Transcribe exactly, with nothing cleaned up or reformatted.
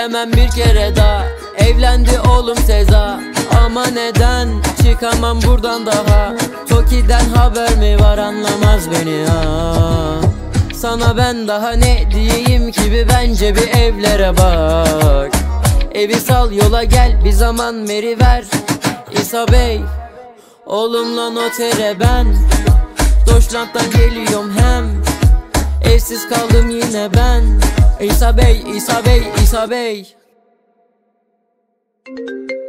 Gelemem bir kere daha. Evlendi oğlum Seza. Ama neden çıkamam buradan daha? Toki'den haber mi var, anlamaz beni ha. Sana ben daha ne diyeyim ki, bir bence bir evlere bak. Evi sal yola gel, bir zaman veri ver İsa Bey, oğlumla notere ben. Deutschland'dan geliyorum hem. Evsiz kaldım yine ben. İsa Bey, İsa Bey, İsa Bey.